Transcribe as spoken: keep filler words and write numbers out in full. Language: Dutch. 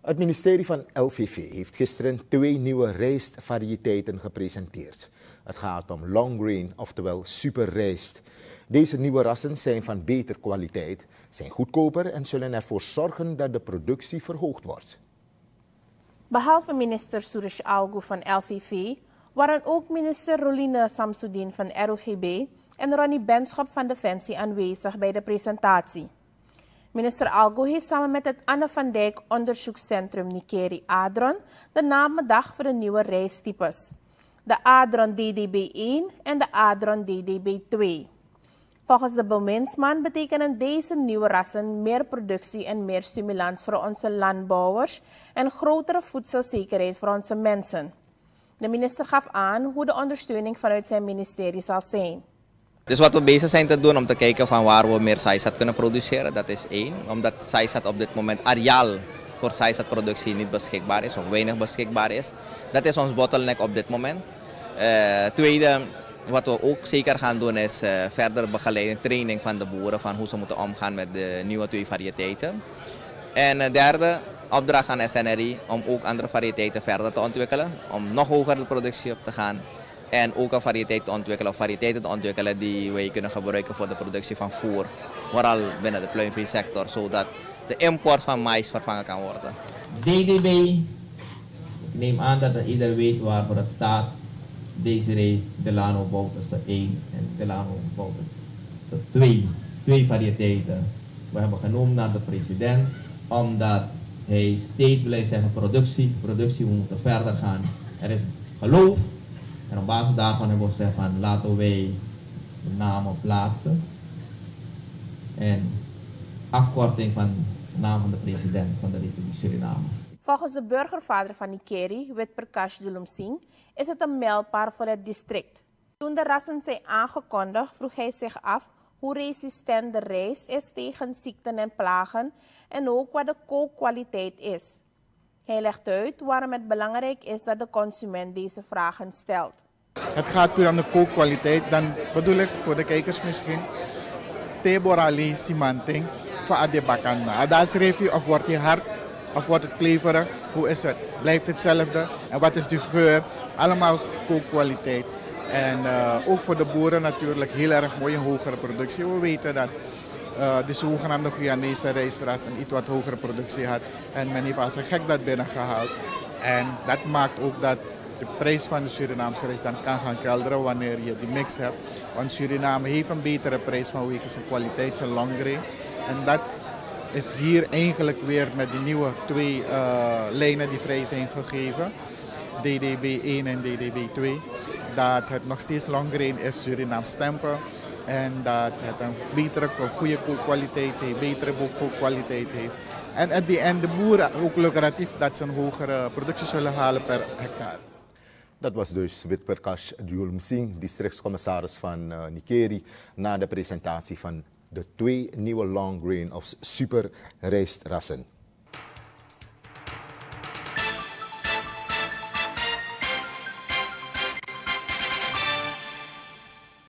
Het ministerie van L V V heeft gisteren twee nieuwe rijstvariëteiten gepresenteerd. Het gaat om long grain, oftewel superrijst. Deze nieuwe rassen zijn van beter kwaliteit, zijn goedkoper en zullen ervoor zorgen dat de productie verhoogd wordt. Behalve minister Suresh Algu van L V V waren ook minister Roline Samsudin van R O G B en Ronnie Benschop van Defensie aanwezig bij de presentatie. Minister Algu heeft samen met het Anne van Dijk Onderzoekscentrum Nikeri Adron de naam bedacht voor de nieuwe rijsttypes. De Adron D D B één en de Adron D D B twee. Volgens de bewindsman betekenen deze nieuwe rassen meer productie en meer stimulans voor onze landbouwers en grotere voedselzekerheid voor onze mensen. De minister gaf aan hoe de ondersteuning vanuit zijn ministerie zal zijn. Dus wat we bezig zijn te doen om te kijken van waar we meer saisat kunnen produceren, dat is één. Omdat saisat op dit moment areaal voor saisatproductie niet beschikbaar is of weinig beschikbaar is. Dat is ons bottleneck op dit moment. Uh, tweede, wat we ook zeker gaan doen is uh, verder begeleiding, training van de boeren van hoe ze moeten omgaan met de nieuwe twee variëteiten. En uh, derde, opdracht aan S N R I om ook andere variëteiten verder te ontwikkelen, om nog hoger de productie op te gaan. En ook een variëteit te ontwikkelen, of variëteiten te ontwikkelen die wij kunnen gebruiken voor de productie van voer. Vooral binnen de pluimveesector, zodat de import van mais vervangen kan worden. D D B, ik neem aan dat ieder weet waarvoor het staat. Desiree Delano Bouterse één en Delano Bouterse twee. Twee variëteiten. We hebben genoemd naar de president, omdat hij steeds blijft zeggen productie, productie, we moeten verder gaan. Er is geloof. En op basis daarvan hebben we gezegd van laten wij de namen plaatsen. En afkorting van de naam van de president van de Republiek Suriname. Volgens de burgervader van Nikeri, Witprakash Dulumsingh, is het een mijlpaal voor het district. Toen de rassen zijn aangekondigd, vroeg hij zich af hoe resistent de rijst is tegen ziekten en plagen en ook wat de kookkwaliteit is. Hij legt uit waarom het belangrijk is dat de consument deze vragen stelt. Het gaat puur om de kookkwaliteit. Dan bedoel ik voor de kijkers misschien. Teborali cimenting van adebakana. Ada's review of wordt hij hard of wordt het kleverig? Hoe is het? Blijft hetzelfde? En wat is de geur? Allemaal kookkwaliteit. En uh, ook voor de boeren natuurlijk heel erg mooie hogere productie. We weten dat Uh, de zogenaamde Guyanese rijstras een iets wat hogere productie had. En men heeft als een gek dat binnengehaald. En dat maakt ook dat de prijs van de Surinaamse rijst dan kan gaan kelderen wanneer je die mix hebt. Want Suriname heeft een betere prijs vanwege zijn kwaliteit, zijn long grain. En dat is hier eigenlijk weer met die nieuwe twee uh, lijnen die vrij zijn gegeven. D D B één en D D B twee. Dat het nog steeds long grain is, Surinaams stempel. En dat het een betere, goede kookkwaliteit heeft, betere kookkwaliteit heeft. En at the end de boeren ook lucratief dat ze een hogere productie zullen halen per hectare. Dat was dus Witprakash Dulumsingh, districtscommissaris van uh, Nikeri, na de presentatie van de twee nieuwe long grain of super rijstrassen.